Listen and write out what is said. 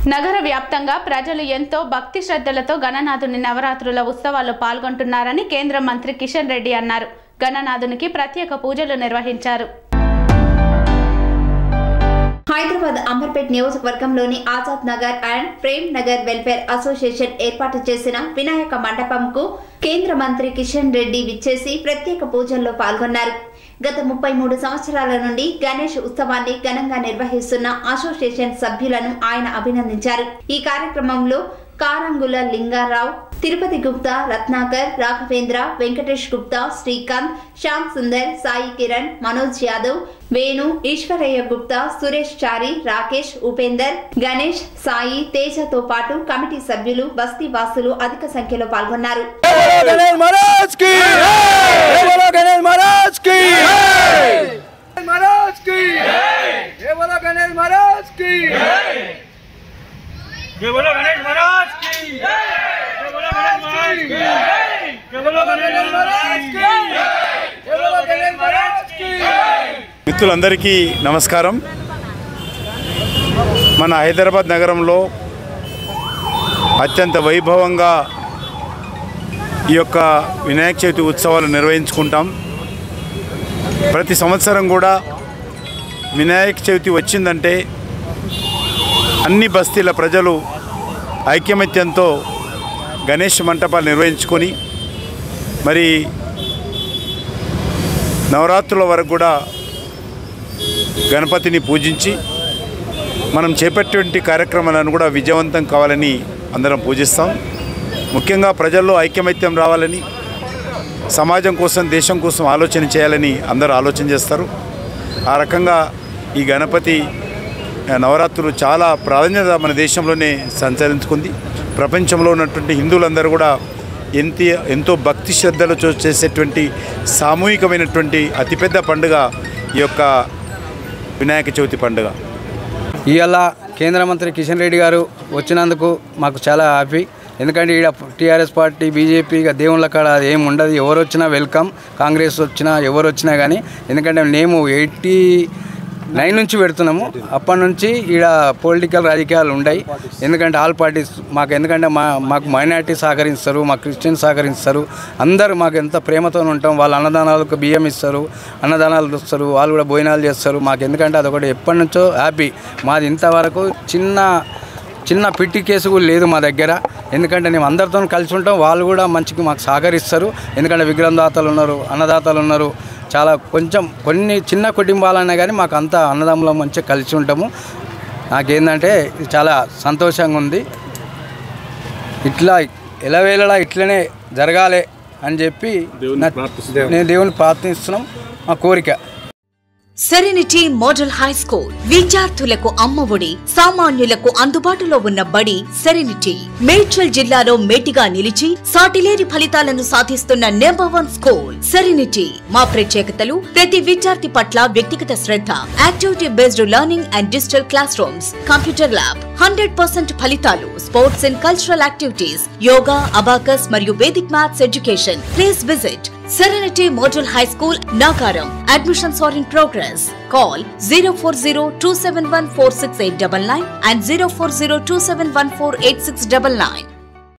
నగర వ్యాప్తంగా ప్రజలు ఎంతో భక్తి శ్రద్ధలతో గణనాథుని నవరాత్రుల ఉత్సవాల్లో పాల్గొంటున్నారని కేంద్ర మంత్రి కిషన్ రెడ్డి అన్నారు. గణనాథునికి ప్రత్యేక పూజలు నిర్వహించారు. హైదరాబాద్ అంబర్పేట్ నియోజకవర్గంలోని Azad Nagar and Prem Nagar welfare association ఏర్పాటు చేసిన వినాయక మండపంకు కేంద్ర మంత్రి కిషన్ రెడ్డి విచ్చేసి ప్రత్యేక పూజల్లో పాల్గొన్నారు. గత 33 సంవత్సరాల నుండి గణేష్ ఉత్సవాన్ని ఘనంగా నిర్వహిస్తున్న అసోసియేషన్ సభ్యులను ఆయన అభినందించారు. ఈ కార్యక్రమంలో కారంగుల లింగారావు, తిరుపతి గుప్తా, రత్నాకర్, రాఘవేంద్ర, వెంకటేష్ గుప్తా, శ్రీకాంత్, శ్యామ్ సుందర్, సాయి కిరణ్, మనోజ్ యాదవ్, వేణు, ఈశ్వరయ్య గుప్తా, సురేష్ చారి, రాకేష్, ఉపేందర్, గణేష్, సాయి, తేజతో పాటు కమిటీ సభ్యులు, బస్తీ వాసులు అధిక సంఖ్యలో పాల్గొన్నారు. మిత్రులందరికీ నమస్కారం. మన హైదరాబాద్ నగరంలో అత్యంత వైభవంగా ఈ యొక్క వినాయక చవితి ఉత్సవాలు నిర్వహించుకుంటాం. ప్రతి సంవత్సరం కూడా వినాయక చవితి వచ్చిందంటే అన్ని బస్తీల ప్రజలు ఐకమత్యంతో గణేష్ మంటపాలు నిర్వహించుకొని మరి నవరాత్రుల వరకు కూడా గణపతిని పూజించి మనం చేపట్టేటువంటి కార్యక్రమాలను కూడా విజయవంతం కావాలని అందరం పూజిస్తాం. ముఖ్యంగా ప్రజల్లో ఐకమత్యం రావాలని, సమాజం కోసం, దేశం కోసం ఆలోచన చేయాలని అందరూ ఆలోచన చేస్తారు. ఆ రకంగా ఈ గణపతి నవరాత్రులు చాలా ప్రాధాన్యత మన దేశంలోనే సంచరించుకుంది. ప్రపంచంలో ఉన్నటువంటి హిందువులందరూ కూడా ఎంతో భక్తి శ్రద్ధలతో చేసేటువంటి సామూహికమైనటువంటి అతిపెద్ద పండుగ ఈ యొక్క వినాయక చవితి పండుగ. ఇవాళ కేంద్ర మంత్రి కిషన్ రెడ్డి గారు వచ్చినందుకు మాకు చాలా హ్యాపీ. ఎందుకంటే ఇక్కడ టీఆర్ఎస్ పార్టీ, బీజేపీ దేవుళ్ళ కాడ ఏమి ఉండదు. ఎవరు వచ్చినా వెల్కమ్, కాంగ్రెస్ వచ్చినా ఎవరు వచ్చినా కానీ. ఎందుకంటే మేము 89 నుంచి పెడుతున్నాము. అప్పటి నుంచి ఈడ పొలిటికల్ రాజకీయాలు ఉన్నాయి. ఎందుకంటే ఆల్ పార్టీస్ ఎందుకంటే మాకు మైనారిటీ సహకరిస్తారు, మా క్రిస్టియన్ సహకరిస్తారు. అందరూ మాకు ఎంత ప్రేమతో ఉంటాం. వాళ్ళు అన్నదానాలకు బియ్యం ఇస్తారు, అన్నదానాలు ఇస్తారు, వాళ్ళు కూడా భోజనాలు చేస్తారు. మాకు ఎందుకంటే అదొకటి ఎప్పటి నుంచో హ్యాపీ. మాది ఇంతవరకు చిన్న పిట్టి కేసు కూడా లేదు మా దగ్గర. ఎందుకంటే మేము అందరితో కలిసి ఉంటాం. వాళ్ళు కూడా మంచిగా మాకు సహకరిస్తారు. ఎందుకంటే విగ్రహం దాతలు ఉన్నారు, అన్నదాతలు ఉన్నారు. చాలా కొన్ని చిన్న కుటుంబాలైనా కానీ మాకు అంతా అన్నదమ్ములం మంచిగా కలిసి ఉంటాము. నాకేంటంటే చాలా సంతోషంగా ఉంది. ఇట్లా ఎలవేళలా ఇట్లనే జరగాలి అని చెప్పి నేను దేవుని ప్రార్థిస్తున్నాం. మా కోరిక. సెరెనిటీ మోడల్ హై స్కూల్ విద్యార్థులకు అమ్మఒడి, సామాన్యులకు అందుబాటులో ఉన్న బడి సెరెనిటీ. మేడ్చల్ జిల్లాలో మేటిగా నిలిచి సాటిలేని ఫలితాలను సాధిస్తున్న #1 స్కూల్ సెరెనిటీ. మా ప్రత్యేకతలు: ప్రతి విద్యార్థి పట్ల వ్యక్తిగత శ్రద్ధ, activity based learning and digital classrooms, computer lab, 100% ఫలితాలు, sports and cultural activities, yoga, abacus మరియు Vedic maths education. Please visit Serenity Model High School, Nagaram. Admissions are in progress. Call 040-271-46899 and 040-271-48699.